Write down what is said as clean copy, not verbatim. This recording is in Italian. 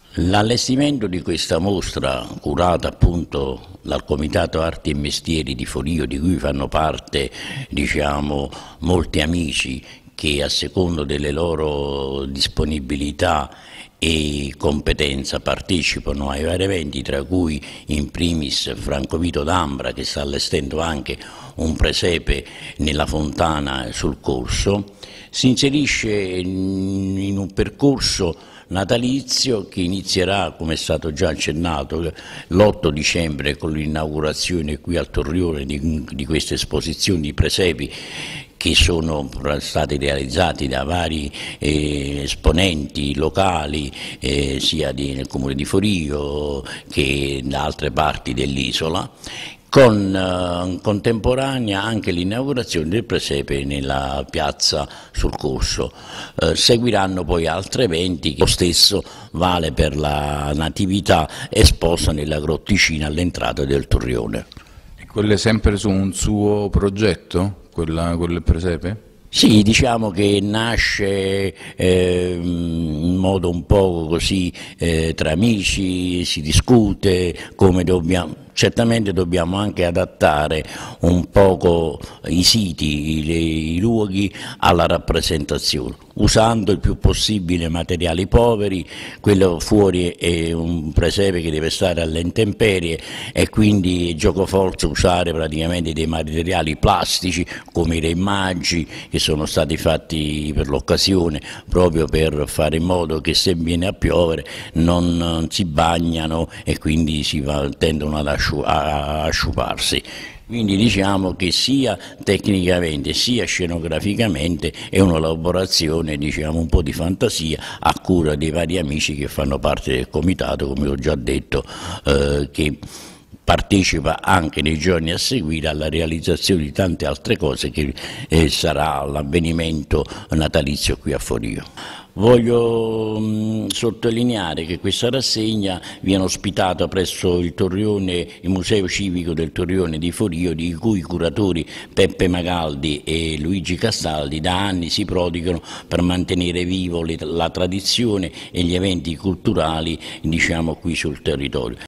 L'allestimento di questa mostra, curata appunto dal Comitato Arti e Mestieri di Forio, di cui fanno parte, diciamo, molti amici che a secondo delle loro disponibilità e competenza partecipano ai vari eventi, tra cui in primis Franco Vito D'Ambra, che sta allestendo anche un presepe nella fontana sul Corso, si inserisce in un percorso natalizio che inizierà, come è stato già accennato, l'8 dicembre con l'inaugurazione qui al Torrione di queste esposizioni di presepi che sono stati realizzati da vari esponenti locali, sia nel comune di Forio che da altre parti dell'isola, con contemporanea anche l'inaugurazione del presepe nella piazza sul Corso. Seguiranno poi altri eventi, lo stesso vale per la Natività esposta nella grotticina all'entrata del Torrione. E quello è sempre su un suo progetto? Quel presepe? Sì, diciamo che nasce in modo un po' così tra amici, si discute come dobbiamo. Certamente dobbiamo anche adattare un poco i siti, i luoghi alla rappresentazione, usando il più possibile materiali poveri. Quello fuori è un presepe che deve stare alle intemperie e quindi è giocoforza usare praticamente dei materiali plastici come i remaggi che sono stati fatti per l'occasione, proprio per fare in modo che se viene a piovere non si bagnano e quindi tendono ad asciuparsi. Quindi diciamo che sia tecnicamente sia scenograficamente è una lavorazione, diciamo, un po' di fantasia a cura dei vari amici che fanno parte del comitato, come ho già detto, che partecipa anche nei giorni a seguire alla realizzazione di tante altre cose che sarà l'avvenimento natalizio qui a Forio. Voglio sottolineare che questa rassegna viene ospitata presso il Torrione, il Museo Civico del Torrione di Forio, di cui i curatori Peppe Magaldi e Luigi Castaldi da anni si prodigano per mantenere vivo la tradizione e gli eventi culturali, diciamo, qui sul territorio.